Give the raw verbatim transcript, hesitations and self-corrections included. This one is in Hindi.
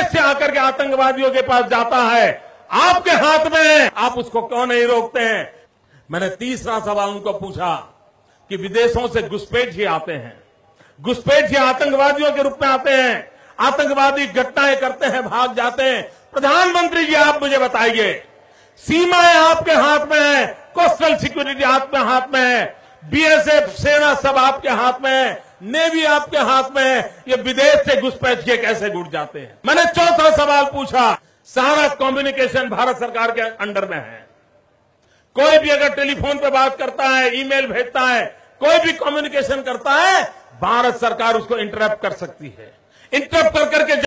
विदेश से आकर के आतंकवादियों के पास जाता है, आपके हाथ में है, आप उसको क्यों नहीं रोकते हैं? मैंने तीसरा सवाल उनको पूछा कि विदेशों से घुसपैठ ही आते हैं, घुसपैठ ही आतंकवादियों के रूप में आते हैं, आतंकवादी घटनाएं करते हैं, भाग जाते हैं। प्रधानमंत्री जी, आप मुझे बताइए, सीमाएं आपके हाथ में है, कोस्टल सिक्योरिटी आपके हाथ में है, बीएसएफ सेना सब आपके हाथ में है, नेवी आपके हाथ में है, ये विदेश से घुसपैठ के कैसे घुट जाते हैं? मैंने चौथा सवाल पूछा, सारा कम्युनिकेशन भारत सरकार के अंडर में है। कोई भी अगर टेलीफोन पे बात करता है, ईमेल भेजता है, कोई भी कम्युनिकेशन करता है, भारत सरकार उसको इंटरप्ट कर सकती है। इंटरप्ट कर करके